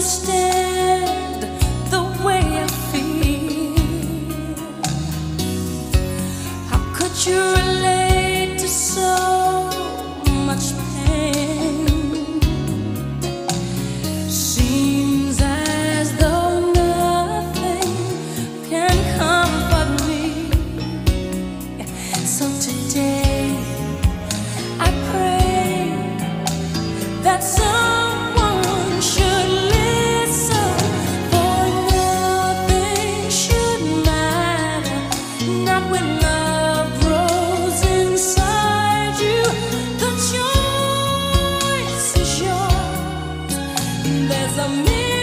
understand the way I feel. How could you relate to so much pain? Seems as though nothing can comfort me. So today I pray that someone should listen, for nothing should matter, not when love grows inside you. The choice is yours. There's a million